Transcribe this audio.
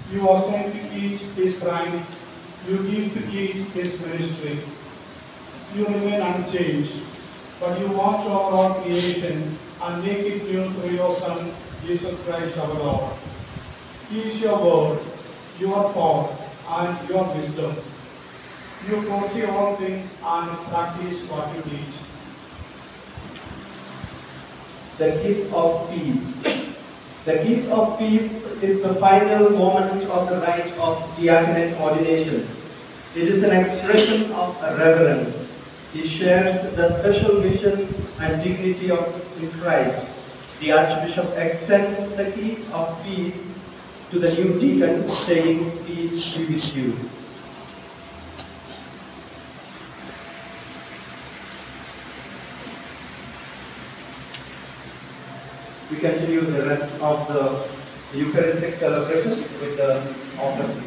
You assign to each his rank. You give to each his ministry. You remain unchanged, but you watch over all creation and make it new through your Son, Jesus Christ our Lord. He is your word, your power, and your wisdom. You foresee all things and practice what you teach. The kiss of peace. The kiss of peace is the final moment of the rite of diaconate ordination. It is an expression of reverence. He shares the special mission and dignity of in Christ. The Archbishop extends the kiss of peace to the new deacon, saying, "Peace be with you." We continue the rest of the Eucharistic celebration with the offering.